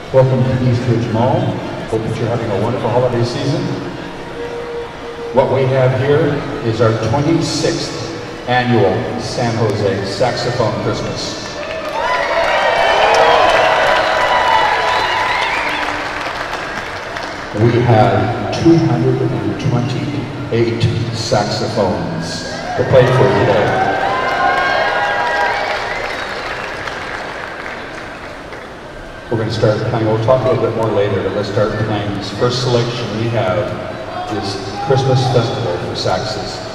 Welcome to Eastridge Mall. Hope that you're having a wonderful holiday season. What we have here is our 26th annual San Jose Saxophone Christmas. We have 228 saxophones to play for today. We're going to start playing, we'll talk a little bit more later, but let's start playing. This first selection we have is Christmas Festival for Saxes.